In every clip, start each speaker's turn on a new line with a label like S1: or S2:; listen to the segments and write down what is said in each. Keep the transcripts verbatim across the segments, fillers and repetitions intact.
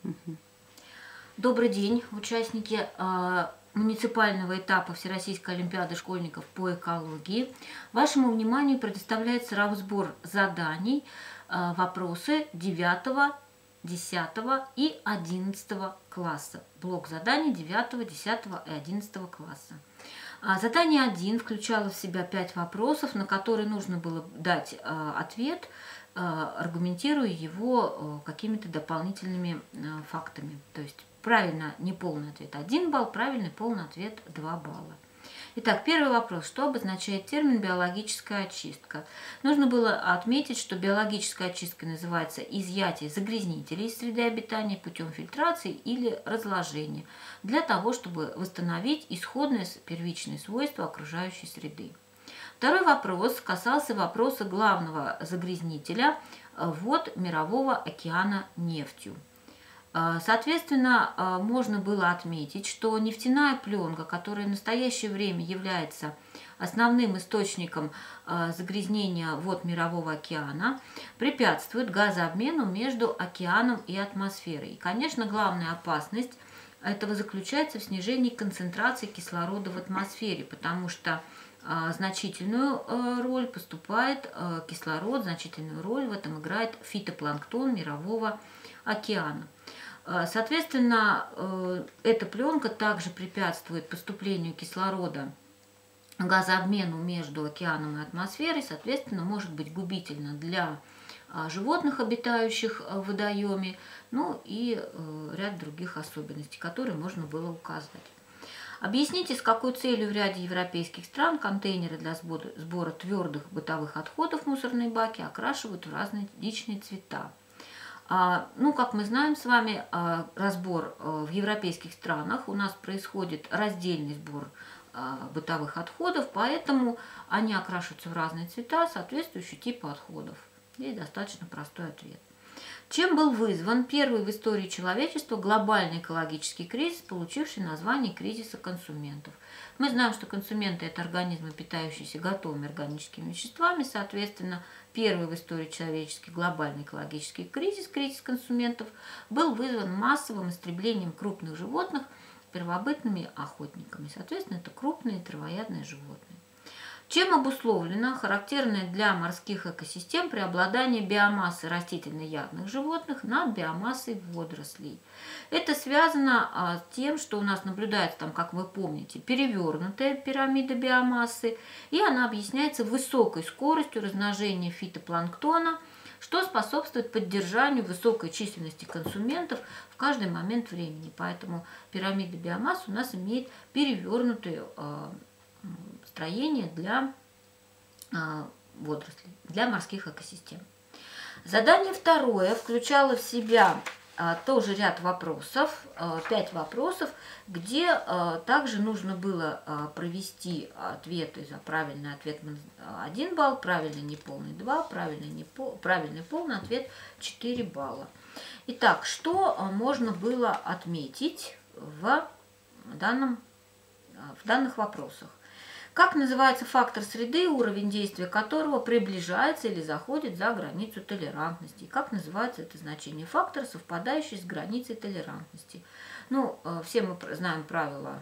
S1: Мгм.
S2: Добрый день, участники э, муниципального этапа Всероссийской олимпиады школьников по экологии. Вашему вниманию предоставляется разбор заданий, э, вопросы девятого, десятого и одиннадцатого класса. Блок заданий девятого, десятого и одиннадцатого класса. А Задание один включало в себя пять вопросов, на которые нужно было дать э, ответ, э, аргументируя его э, какими-то дополнительными э, фактами. То есть правильно неполный ответ один балл, правильный полный ответ два балла. Итак, первый вопрос. Что обозначает термин «биологическая очистка»? Нужно было отметить, что биологической очисткой называется изъятие загрязнителей из среды обитания путем фильтрации или разложения для того, чтобы восстановить исходные первичные свойства окружающей среды. Второй вопрос касался вопроса главного загрязнителя вод Мирового океана нефтью. Соответственно, можно было отметить, что нефтяная пленка, которая в настоящее время является основным источником загрязнения вод Мирового океана, препятствует газообмену между океаном и атмосферой. И, конечно, главная опасность этого заключается в снижении концентрации кислорода в атмосфере, потому что значительную роль поступает кислород, значительную роль в этом играет фитопланктон Мирового океана. Соответственно, эта пленка также препятствует поступлению кислорода, газообмену между океаном и атмосферой, соответственно, может быть губительно для животных, обитающих в водоеме, ну и ряд других особенностей, которые можно было указать. Объясните, с какой целью в ряде европейских стран контейнеры для сбора, сбора твердых бытовых отходов в мусорные баки окрашивают в различные цвета. Ну, как мы знаем с вами, разбор в европейских странах у нас происходит раздельный сбор бытовых отходов, поэтому они окрашиваются в разные цвета, соответствующие типу отходов. Здесь достаточно простой ответ. Чем был вызван первый в истории человечества глобальный экологический кризис, получивший название кризиса консументов? Мы знаем, что консументы – это организмы, питающиеся готовыми органическими веществами. Соответственно, первый в истории человеческий глобальный экологический кризис, кризис консументов, был вызван массовым истреблением крупных животных первобытными охотниками. Соответственно, это крупные травоядные животные. Чем обусловлено характерное для морских экосистем преобладание биомассы растительноядных животных над биомассой водорослей? Это связано с тем, что у нас наблюдается, там, как вы помните, перевернутая пирамида биомассы, и она объясняется высокой скоростью размножения фитопланктона, что способствует поддержанию высокой численности консументов в каждый момент времени. Поэтому пирамида биомассы у нас имеет перевернутую строение для водорослей, для морских экосистем. Задание второе включало в себя тоже ряд вопросов, пять вопросов, где также нужно было провести ответы за правильный ответ один балл, правильный неполный два, правильный, непол, правильный полный ответ четыре балла. Итак, что можно было отметить в, данном, в данных вопросах? Как называется фактор среды, уровень действия которого приближается или заходит за границу толерантности? Как называется это значение фактора, совпадающий с границей толерантности? Ну, все мы знаем правила,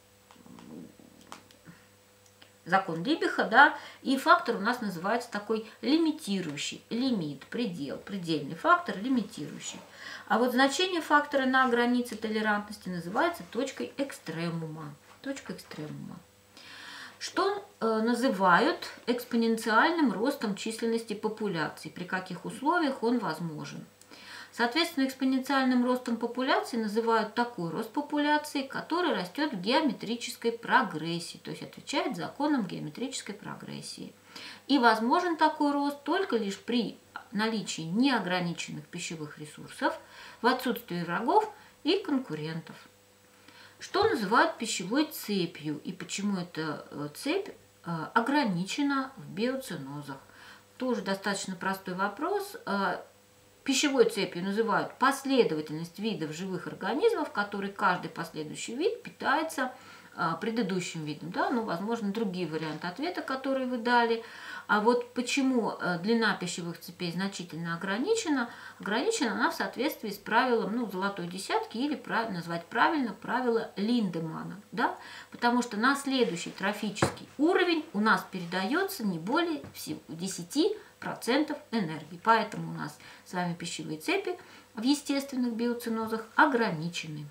S2: закон Либиха, да, и фактор у нас называется такой лимитирующий, лимит, предел, предельный фактор, лимитирующий. А вот значение фактора на границе толерантности называется точкой экстремума. Точка экстремума. Что э, называют экспоненциальным ростом численности популяции, при каких условиях он возможен. Соответственно, экспоненциальным ростом популяции называют такой рост популяции, который растет в геометрической прогрессии, то есть отвечает законам геометрической прогрессии. И возможен такой рост только лишь при наличии неограниченных пищевых ресурсов, в отсутствии врагов и конкурентов. Что называют пищевой цепью и почему эта цепь ограничена в биоценозах? Тоже достаточно простой вопрос. Пищевой цепью называют последовательность видов живых организмов, в которой каждый последующий вид питается предыдущим видом. Да? Ну, возможно, другие варианты ответа, которые вы дали. А вот почему длина пищевых цепей значительно ограничена? Ограничена она в соответствии с правилом, ну, золотой десятки, или правильно назвать правильно правило Линдемана, да? Потому что на следующий трофический уровень у нас передается не более всего десяти процентов энергии. Поэтому у нас с вами пищевые цепи в естественных биоценозах ограничены.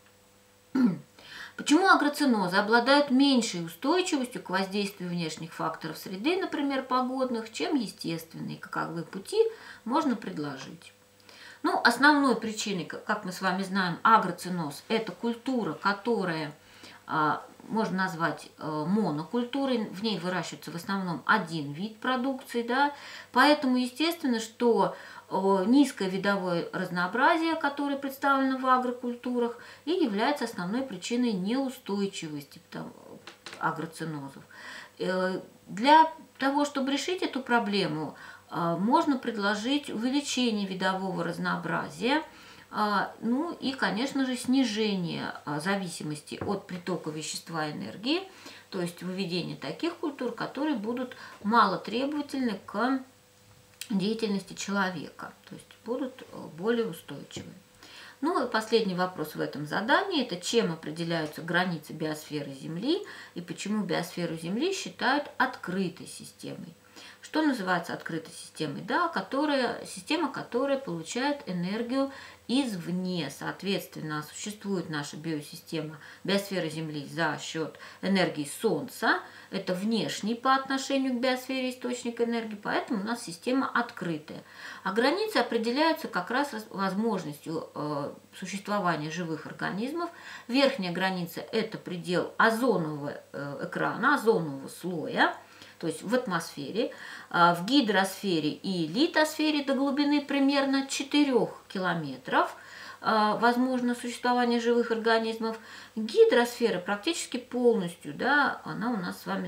S2: Почему агроценозы обладают меньшей устойчивостью к воздействию внешних факторов среды, например, погодных, чем естественные? Каковы пути можно предложить? Ну, основной причиной, как мы с вами знаем, агроценоз – это культура, которая можно назвать монокультурой, в ней выращивается в основном один вид продукции, да, поэтому естественно, что низкое видовое разнообразие, которое представлено в агрокультурах, и является основной причиной неустойчивости агроценозов. Для того, чтобы решить эту проблему, можно предложить увеличение видового разнообразия, ну и, конечно же, снижение зависимости от притока вещества и энергии, то есть выведение таких культур, которые будут мало требовательны к деятельности человека, то есть будут более устойчивы. Ну и последний вопрос в этом задании – это чем определяются границы биосферы Земли и почему биосферу Земли считают открытой системой. Что называется открытой системой? Да, которая, система, которая получает энергию извне. Соответственно, существует наша биосистема, биосфера Земли за счет энергии Солнца. Это внешний по отношению к биосфере источник энергии, поэтому у нас система открытая. А границы определяются как раз возможностью э, существования живых организмов. Верхняя граница – это предел озонового э, экрана, озонового слоя, то есть в атмосфере, в гидросфере и литосфере до глубины примерно четырёх километров возможно существование живых организмов. Гидросфера практически полностью, да, она у нас с вами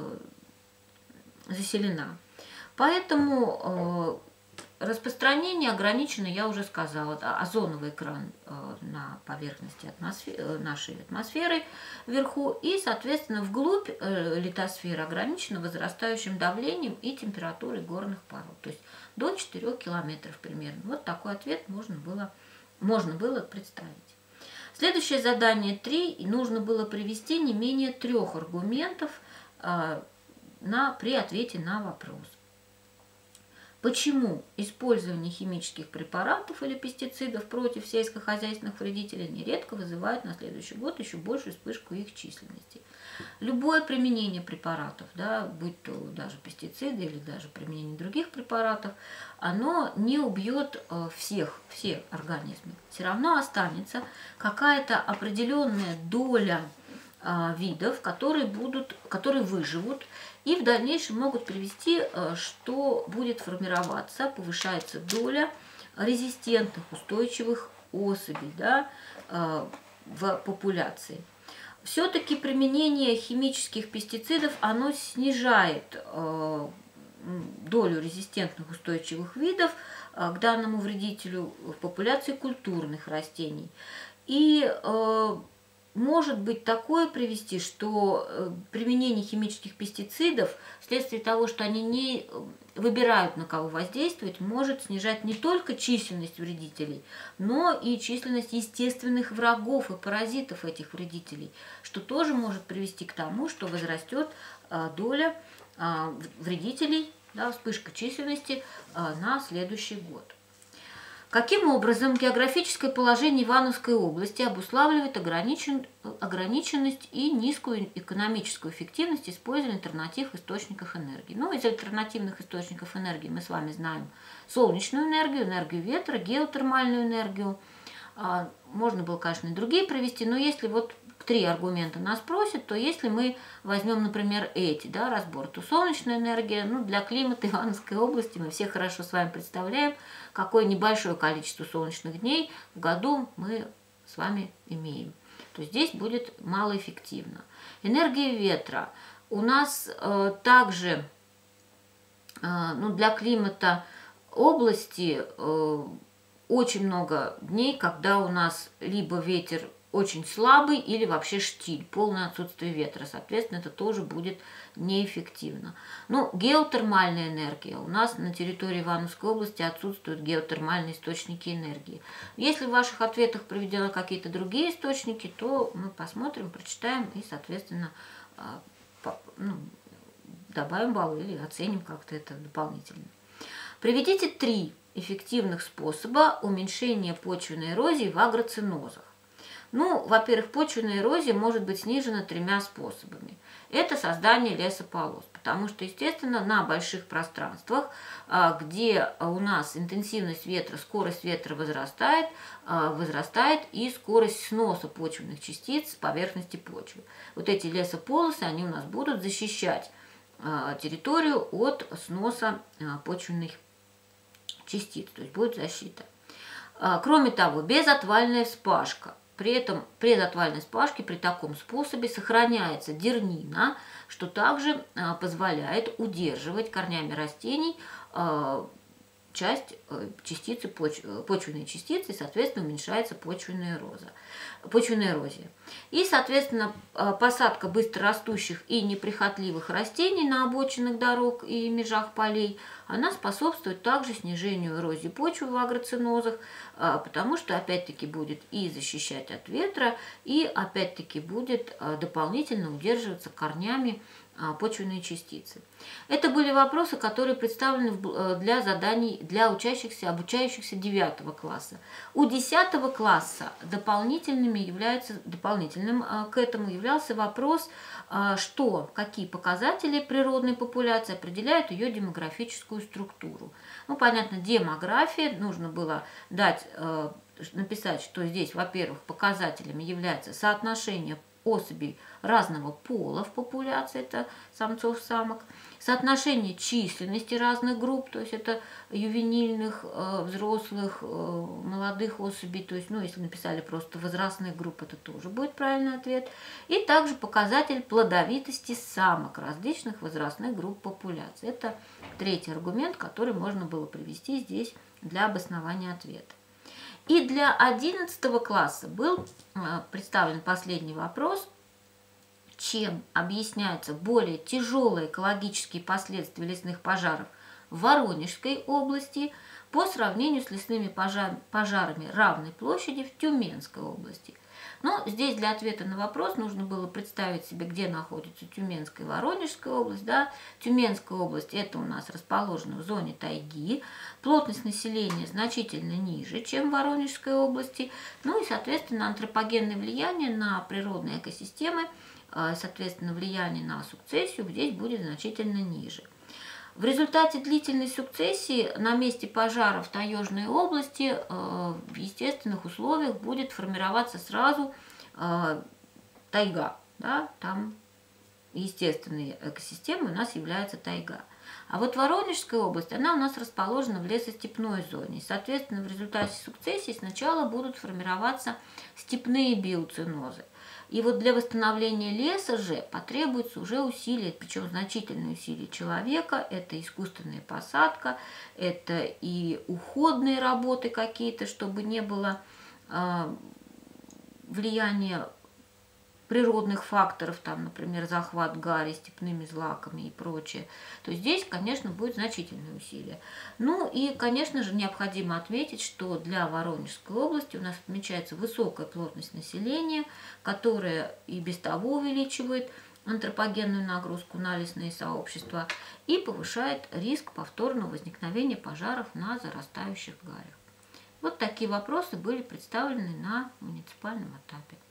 S2: заселена. Поэтому распространение ограничено, я уже сказала, да, озоновый экран на поверхности атмосферы, нашей атмосферы вверху, и, соответственно, вглубь литосферы ограничено возрастающим давлением и температурой горных пород, то есть до четырёх километров примерно. Вот такой ответ можно было, можно было представить. Следующее задание три, и нужно было привести не менее трех аргументов на, при ответе на вопрос. Почему использование химических препаратов или пестицидов против сельскохозяйственных вредителей нередко вызывает на следующий год еще большую вспышку их численности? Любое применение препаратов, да, будь то даже пестициды или даже применение других препаратов, оно не убьет всех, все организмы. Все равно останется какая-то определенная доля видов, которые, будут, которые выживут и в дальнейшем могут привести, что будет формироваться, повышается доля резистентных, устойчивых особей, да, в популяции. Все-таки применение химических пестицидов, оно снижает долю резистентных устойчивых видов к данному вредителю в популяции культурных растений. И может быть такое привести, что применение химических пестицидов вследствие того, что они не выбирают, на кого воздействовать, может снижать не только численность вредителей, но и численность естественных врагов и паразитов этих вредителей, что тоже может привести к тому, что возрастет доля вредителей, да, вспышка численности на следующий год. Каким образом географическое положение Ивановской области обуславливает ограничен, ограниченность и низкую экономическую эффективность использования альтернативных источников энергии? Ну, из альтернативных источников энергии мы с вами знаем солнечную энергию, энергию ветра, геотермальную энергию. Можно было, конечно, и другие привести, но если вот три аргумента нас просят, то если мы возьмем, например, эти, да, разбор, то солнечная энергия, ну, для климата Ивановской области мы все хорошо с вами представляем, какое небольшое количество солнечных дней в году мы с вами имеем. То здесь будет малоэффективно. Энергия ветра. У нас э, также э, ну, для климата области э, очень много дней, когда у нас либо ветер очень слабый или вообще штиль, полное отсутствие ветра. Соответственно, это тоже будет неэффективно. Ну, геотермальная энергия. У нас на территории Ивановской области отсутствуют геотермальные источники энергии. Если в ваших ответах приведены какие-то другие источники, то мы посмотрим, прочитаем и, соответственно, ну, добавим баллы или оценим как-то это дополнительно. Приведите три эффективных способа уменьшения почвенной эрозии в агроценозах. Ну, во-первых, почвенная эрозия может быть снижена тремя способами. Это создание лесополос, потому что, естественно, на больших пространствах, где у нас интенсивность ветра, скорость ветра возрастает, возрастает и скорость сноса почвенных частиц с поверхности почвы. Вот эти лесополосы, они у нас будут защищать территорию от сноса почвенных частиц, то есть будет защита. Кроме того, безотвальная вспашка. При этом при отвальной вспашке при таком способе сохраняется дернина, что также позволяет удерживать корнями растений часть частицы, почвенные частицы, и, соответственно, уменьшается почвенная эрозия. почвенная эрозия. И, соответственно, посадка быстрорастущих и неприхотливых растений на обочинах дорог и межах полей, она способствует также снижению эрозии почвы в агроценозах, потому что, опять-таки, будет и защищать от ветра, и, опять-таки, будет дополнительно удерживаться корнями почвенные частицы. Это были вопросы, которые представлены для заданий для учащихся, обучающихся девятого класса. У десятого класса дополнительными является, дополнительным к этому являлся вопрос, что, какие показатели природной популяции определяют ее демографическую структуру. Ну, понятно, демография, нужно было дать, написать, что здесь, во-первых, показателями является соотношение особей разного пола в популяции, это самцов-самок, соотношение численности разных групп, то есть это ювенильных, взрослых, молодых особей, то есть, ну, если написали просто возрастных групп, это тоже будет правильный ответ, и также показатель плодовитости самок различных возрастных групп популяции. Это третий аргумент, который можно было привести здесь для обоснования ответа. И для одиннадцатого класса был представлен последний вопрос, чем объясняются более тяжелые экологические последствия лесных пожаров в Воронежской области по сравнению с лесными пожарами равной площади в Тюменской области. Но здесь для ответа на вопрос нужно было представить себе, где находится Тюменская и Воронежская область. Да? Тюменская область – это у нас расположена в зоне тайги, плотность населения значительно ниже, чем в Воронежской области, ну и, соответственно, антропогенное влияние на природные экосистемы, соответственно, влияние на сукцессию здесь будет значительно ниже. В результате длительной сукцессии на месте пожара в Таежной области в естественных условиях будет формироваться сразу тайга. Да? Там естественной экосистемой у нас является тайга. А вот Воронежская область, она у нас расположена в лесостепной зоне. И, соответственно, в результате сукцессии сначала будут формироваться степные биоценозы. И вот для восстановления леса же потребуется уже усилия, причем значительные усилия человека. Это искусственная посадка, это и уходные работы какие-то, чтобы не было э, влияния природных факторов, там, например, захват гари степными злаками и прочее, то здесь, конечно, будет значительное усилие. Ну и, конечно же, необходимо отметить, что для Воронежской области у нас отмечается высокая плотность населения, которая и без того увеличивает антропогенную нагрузку на лесные сообщества и повышает риск повторного возникновения пожаров на зарастающих гарях. Вот такие вопросы были представлены на муниципальном этапе.